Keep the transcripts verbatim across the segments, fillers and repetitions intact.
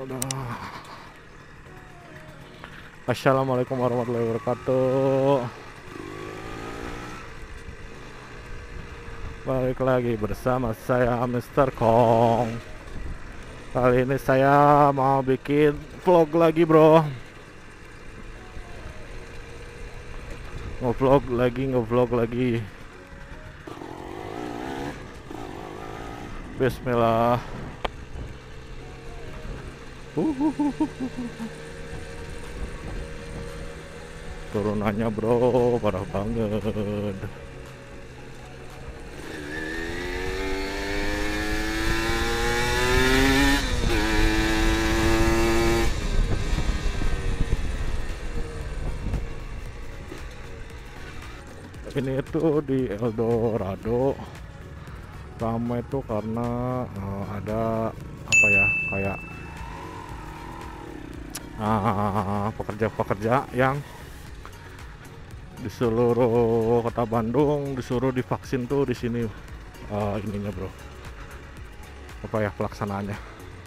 Assalamualaikum warahmatullahi wabarakatuh. Balik lagi bersama saya Mister Kong. Kali ini saya mau bikin vlog lagi bro. Nge-vlog lagi, nge-vlog lagi. Bismillah. Turunannya bro, parah banget. Ini tuh di Eldorado ramai tuh karena uh, ada apa ya, kayak pekerja-pekerja uh, yang di seluruh kota Bandung disuruh divaksin tuh di sini, uh, ininya bro, apa ya pelaksanaannya.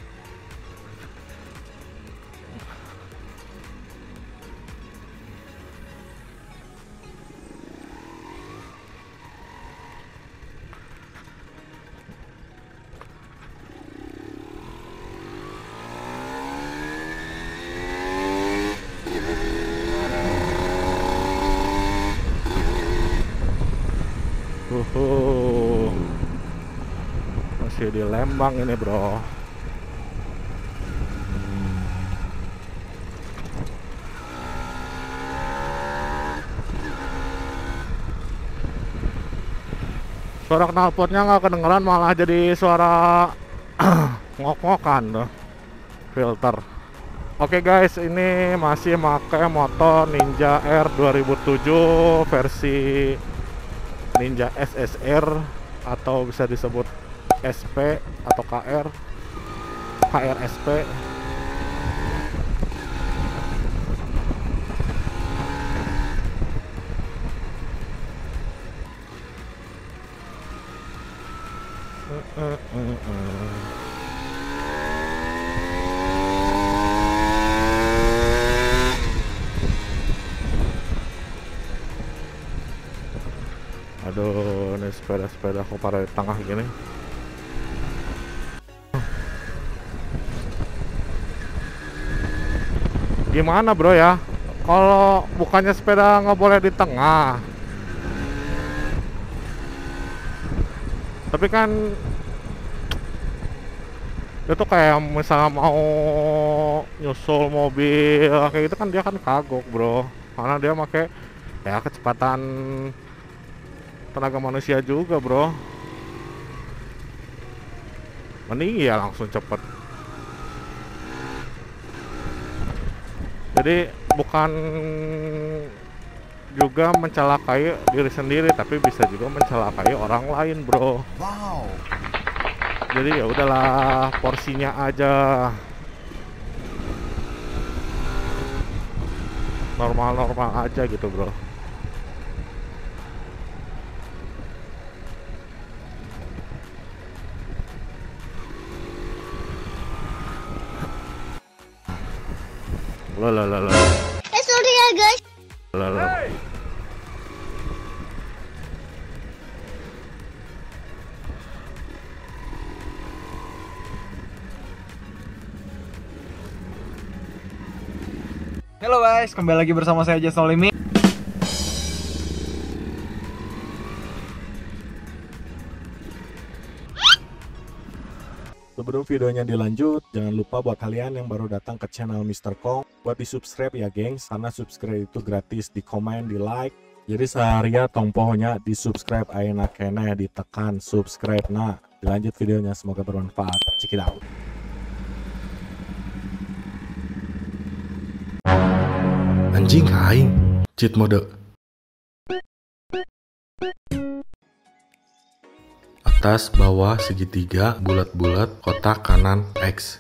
Uhuh. Masih di Lembang ini bro. Suara knalpotnya nggak kedengeran, malah jadi suara ngok-ngokan tuh filter. Oke okay guys, ini masih pakai motor Ninja R dua ribu tujuh versi Ninja S S R atau bisa disebut S P atau K R K R S P. uh, uh, uh, uh. Aduh, ini sepeda-sepeda kok pada di tengah gini. Gimana bro ya? Kalau bukannya sepeda nggak boleh di tengah, tapi kan itu kayak misalnya mau nyusul mobil kayak gitu kan, dia kan kagok bro, karena dia pakai ya kecepatan tenaga manusia juga bro. Mending ya langsung cepet. Jadi bukan juga mencelakai diri sendiri, tapi bisa juga mencelakai orang lain bro. Wow. Jadi ya udahlah, porsinya aja, normal-normal aja gitu bro. Lah lah lah lah. Eh sorry ya guys. Lah lah. Hey. Halo guys, kembali lagi bersama saya Just No Limit. Sebelum videonya dilanjut, jangan lupa buat kalian yang baru datang ke channel Mister Kong, buat di subscribe ya gengs, karena subscribe itu gratis, di komen, di like. Jadi seharian tompohnya di subscribe ayeuna keneh, ditekan subscribe. Nah, dilanjut videonya, semoga bermanfaat. Check it out. Anjing aing, cheat mode. Atas bawah segitiga bulat-bulat kotak kanan X.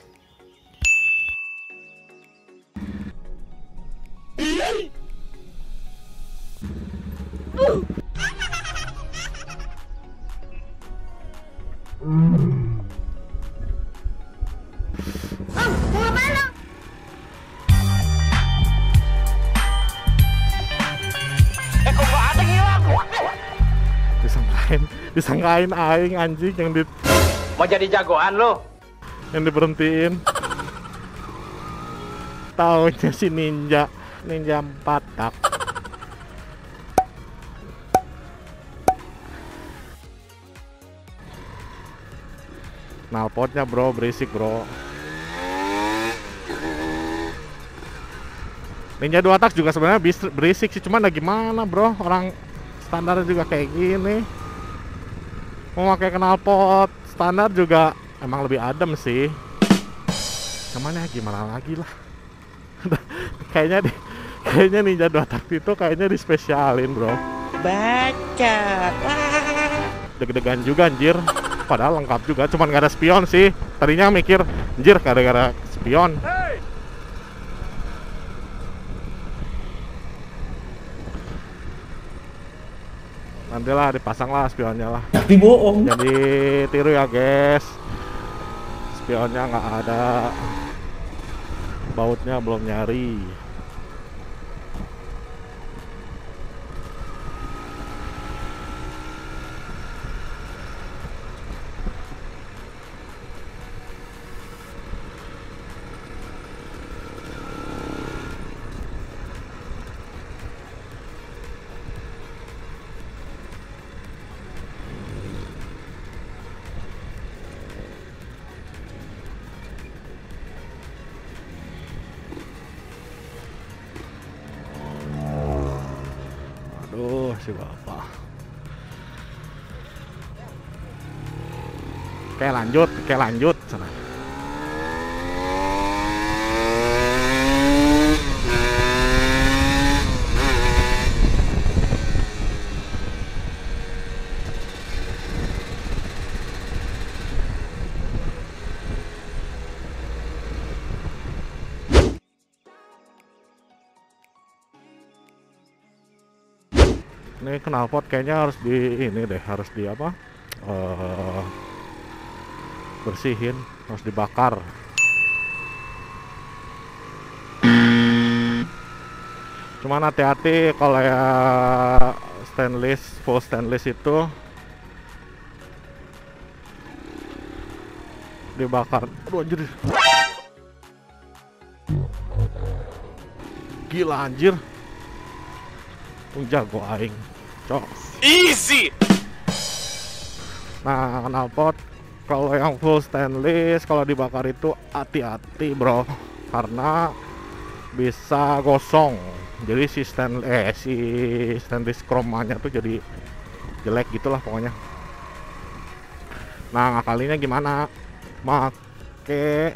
Mau kemana? disangkain disangkain aing anjing yang di Mau jadi jagoan lo? yang diberhentiin. Taunya si ninja ninja empat tak. Knalpotnya bro berisik bro. Ninja dua tak juga sebenarnya berisik sih, cuman lagi mana bro, orang standar juga kayak gini. Mau pakai knalpot standar juga emang lebih adem sih. Cuman ya gimana lagi lah. Kayaknya di kayaknya Ninja dua tak itu kayaknya dispesialin bro. Baca. Deg-degan juga anjir. Padahal lengkap juga, cuman gak ada spion sih. Tadinya mikir, anjir gara-gara spion. Nantilah dipasang lah spionnya lah. Tapi bohong. Jadi tiru ya guys. Spionnya nggak ada. Bautnya belum nyari. Aduh, si bapak. Oke lanjut, oke lanjut sana. Ini knalpot kayaknya harus di ini deh, harus di apa? Uh, bersihin, harus dibakar. Cuman hati-hati kalau ya stainless, full stainless itu dibakar. Aduh anjir. Gila anjir. Tung jago aing. Cok. Easy. Nah, knalpot kalau yang full stainless kalau dibakar itu hati-hati, bro. Karena bisa gosong. Jadi si stainless eh si stainless chrome-nya tuh jadi jelek gitulah pokoknya. Nah, ngakalinya gimana? Make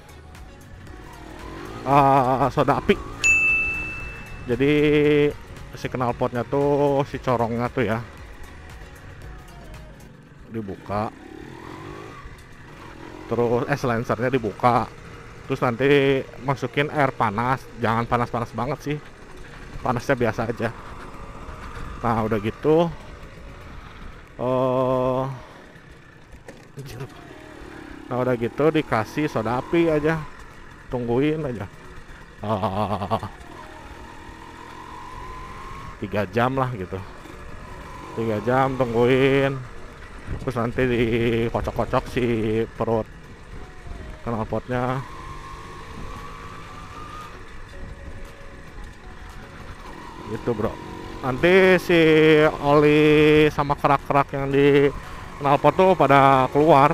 uh, soda api. Jadi si knalpotnya tuh, si corongnya tuh ya dibuka, terus eh silencernya dibuka, terus nanti masukin air panas, jangan panas-panas banget sih, panasnya biasa aja. Nah udah gitu uh, nah udah gitu dikasih soda api aja, tungguin aja uh, tiga jam lah gitu, tiga jam tungguin, terus nanti dikocok-kocok si perut knalpotnya. Gitu bro, nanti si oli sama kerak-kerak yang di knalpot tuh pada keluar,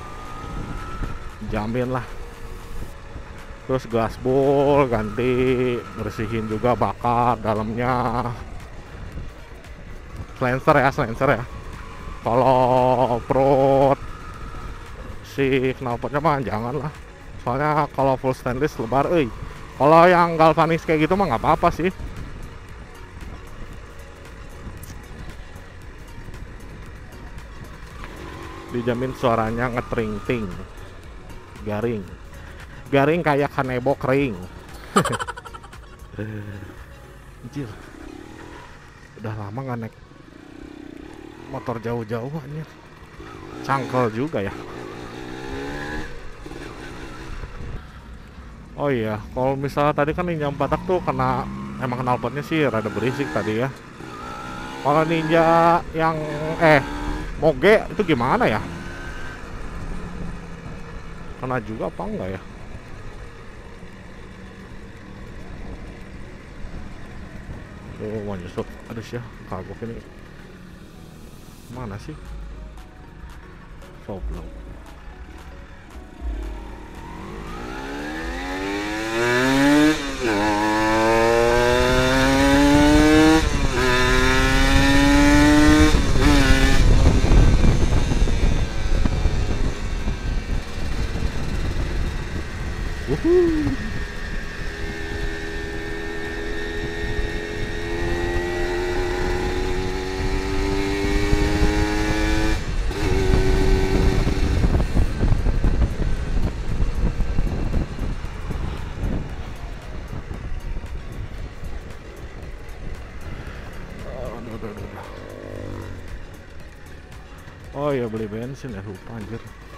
jamin lah. Terus gaspol ganti, bersihin juga, bakar dalamnya. Silencer ya, silencer ya. Kalau perut si knalpotnya mah jangan lah. Soalnya kalau full stainless lebar, eh. Kalau yang galvanis kayak gitu mah nggak apa-apa sih. Dijamin suaranya ngetring-ting, garing, garing kayak kanebo kering. Anjir, udah lama nggak naik motor jauh-jauh anjir, cangkel juga ya. Oh iya, kalau misalnya tadi kan Ninja empat tak tuh kena, emang knalpotnya sih rada berisik tadi ya. Kalau Ninja yang eh Moge itu gimana ya? Kena juga apa enggak ya? Oh, mau nyusut. Aduh sih ya, kagok ini. Mana sih? Soblong. Wuhuu. Oh ya beli bensin ya, lupa anjir.